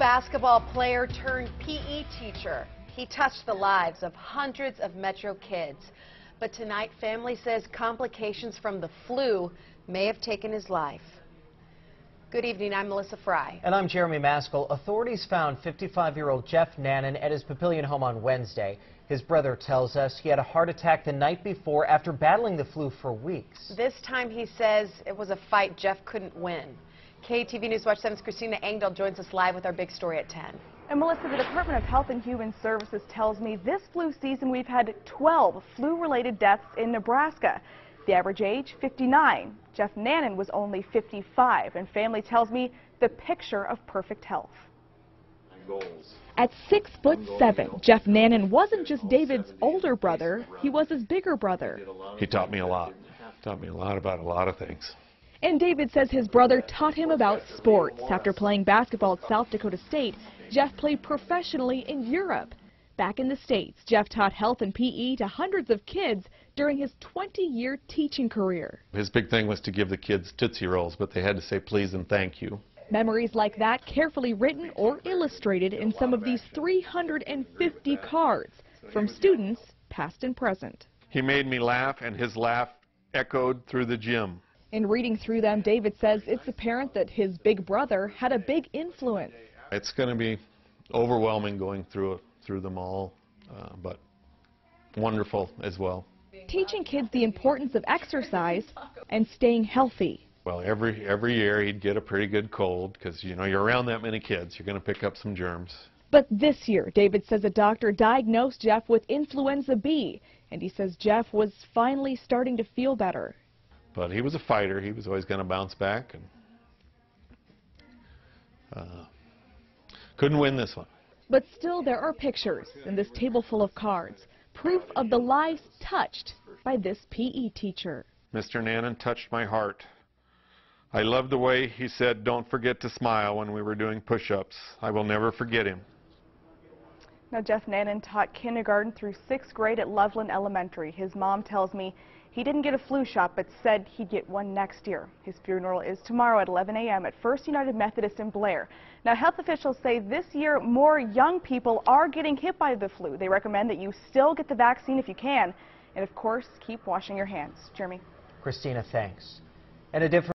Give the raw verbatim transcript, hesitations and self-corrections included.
basketball player turned P E teacher. He touched the lives of hundreds of Metro kids. But tonight, family says complications from the flu may have taken his life. Good evening, I'm Melissa Fry. And I'm Jeremy Maskell. Authorities found fifty-five-year-old Jeff Nannon at his Papillion home on Wednesday. His brother tells us he had a heart attack the night before after battling the flu for weeks. This time he says it was a fight Jeff couldn't win. K E T V News Watch seven's Christina Engdahl joins us live with our big story at ten. And Melissa, the Department of Health and Human Services tells me this flu season we've had twelve flu-related deaths in Nebraska. The average age, fifty-nine. Jeff Nannon was only fifty-five, and family tells me the picture of perfect health. At six foot seven, Jeff Nannon wasn't just David's older brother, he was his bigger brother. He taught me a lot. Taught me a lot about a lot of things. And David says his brother taught him about sports. After playing basketball at South Dakota State, Jeff played professionally in Europe. Back in the States, Jeff taught health and P E to hundreds of kids during his twenty-year teaching career. His big thing was to give the kids Tootsie Rolls, but they had to say please and thank you. Memories like that carefully written or illustrated in some of these three hundred fifty cards from students past and present. He made me laugh, and his laugh echoed through the gym. In reading through them, David says it's apparent that his big brother had a big influence. It's going to be overwhelming going through through them all, uh, but wonderful as well. Teaching kids the importance of exercise and staying healthy. Well, every every year he'd get a pretty good cold because, you know, you're around that many kids, you're going to pick up some germs. But this year, David says a doctor diagnosed Jeff with influenza B, and he says Jeff was finally starting to feel better. But he was a fighter. He was always going to bounce back, and uh, couldn't win this one. But still, there are pictures in this table full of cards, proof of the lives touched by this P E teacher. Mister Nannon touched my heart. I loved the way he said, "Don't forget to smile," when we were doing push-ups. I will never forget him. Now, Jeff Nannon taught kindergarten through sixth grade at Loveland Elementary. His mom tells me he didn't get a flu shot, but said he'd get one next year. His funeral is tomorrow at eleven A M at First United Methodist in Blair. Now, health officials say this year more young people are getting hit by the flu. They recommend that you still get the vaccine if you can, and of course, keep washing your hands. Jeremy. Christina, thanks. And a different